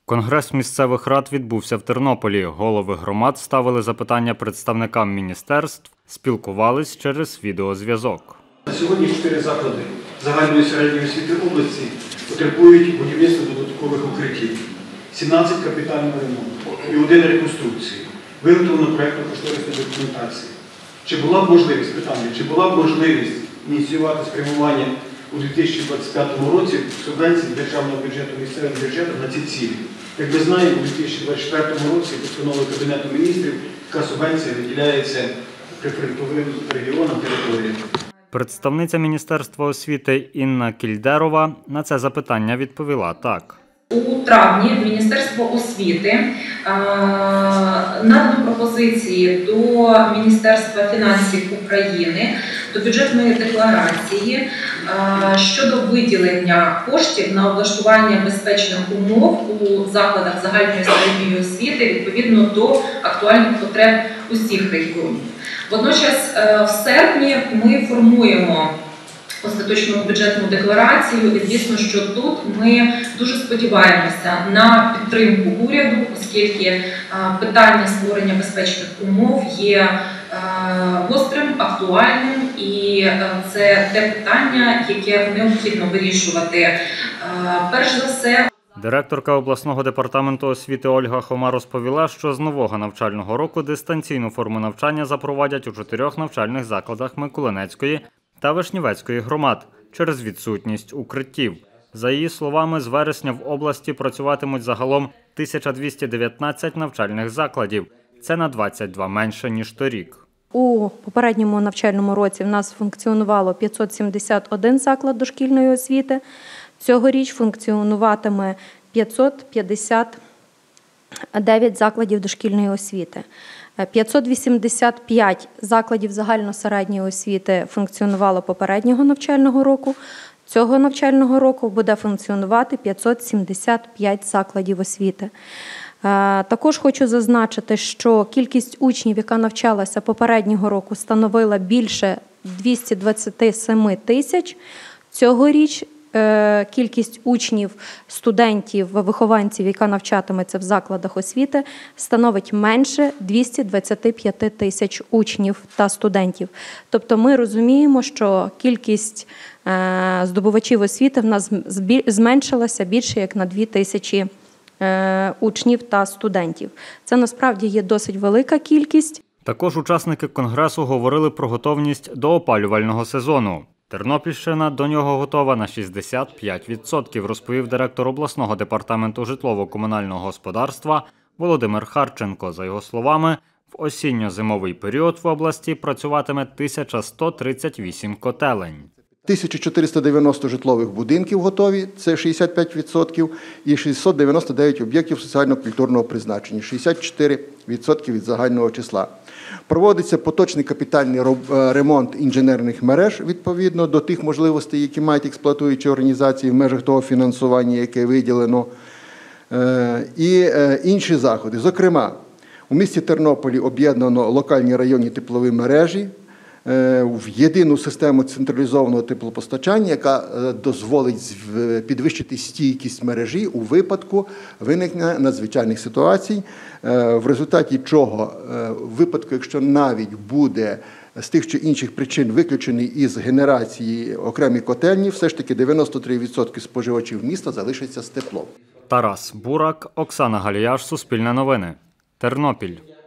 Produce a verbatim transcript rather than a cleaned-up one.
Конгрес місцевих рад відбувся в Тернополі. Голови громад ставили запитання представникам міністерств, спілкувались через відеозв'язок. На сьогодні чотири заклади загальної середньої освіти області потребують будівництва додаткових укриттів. сімнадцять капітального ремонту і один реконструкції. Виготовлено проєктно-кошторисна документація. Чи була б можливість, питання, чи була б можливість ініціювати спрямування у дві тисячі двадцять п'ятому році субвенцій державного бюджету, місцевим бюджетом на ці цілі? Як ви знаєте, у дві тисячі двадцять четвертому році постановою Кабінету міністрів така субвенція виділяється прифронтовим регіонам, територіям. Представниця Міністерства освіти Інна Кільдерова на це запитання відповіла так. У травні Міністерство освіти надано пропозиції до Міністерства фінансів України, до бюджетної декларації щодо виділення коштів на облаштування безпечних умов у закладах загальної середньої освіти відповідно до актуальних потреб усіх регіонів. Водночас в серпні ми формуємо остаточну бюджетну декларацію, і звісно, що тут ми дуже сподіваємося на підтримку уряду, оскільки питання створення безпечних умов є гострим, актуальним, і це те питання, яке необхідно вирішувати перш за все. Директорка обласного департаменту освіти Ольга Хома розповіла, що з нового навчального року дистанційну форму навчання запровадять у чотирьох навчальних закладах Миколинецької та Вишнівецької громад через відсутність укриттів. За її словами, з вересня в області працюватимуть загалом тисяча двісті дев'ятнадцять навчальних закладів. Це на двадцять два менше, ніж торік. У попередньому навчальному році в нас функціонувало п'ятсот сімдесят один заклад дошкільної освіти. Цьогоріч функціонуватиме п'ятсот п'ятдесят дев'ять закладів дошкільної освіти. п'ятсот вісімдесят п'ять закладів загальносередньої освіти функціонувало попереднього навчального року. Цього навчального року буде функціонувати п'ятсот сімдесят п'ять закладів освіти. Також хочу зазначити, що кількість учнів, яка навчалася попереднього року, становила більше двісті двадцять сім тисяч. Цьогоріч кількість учнів, студентів, вихованців, яка навчатиметься в закладах освіти, становить менше двохсот двадцяти п'яти тисяч учнів та студентів. Тобто ми розуміємо, що кількість здобувачів освіти в нас зменшилася більше як на дві тисячі учнів та студентів. Це насправді є досить велика кількість. Також учасники конгресу говорили про готовність до опалювального сезону. Тернопільщина до нього готова на шістдесят п'ять відсотків, розповів директор обласного департаменту житлово-комунального господарства Володимир Харченко. За його словами, в осінньо-зимовий період в області працюватиме тисяча сто тридцять вісім котелень. тисяча чотириста дев'яносто житлових будинків готові, це шістдесят п'ять відсотків, і шістсот дев'яносто дев'ять об'єктів соціально-культурного призначення, шістдесят чотири відсотки від загального числа. Проводиться поточний капітальний ремонт інженерних мереж відповідно до тих можливостей, які мають експлуатуючі організації в межах того фінансування, яке виділено, і інші заходи. Зокрема, у місті Тернополі об'єднано локальні районні теплові мережі в єдину систему централізованого теплопостачання, яка дозволить підвищити стійкість мережі у випадку виникнення надзвичайних ситуацій, в результаті чого, в випадку, якщо навіть буде з тих чи інших причин виключений із генерації окремі котельні, все ж таки дев'яносто три відсотки споживачів міста залишаться з теплом. Тарас Бурак, Оксана Галіяш, Суспільне новини, Тернопіль.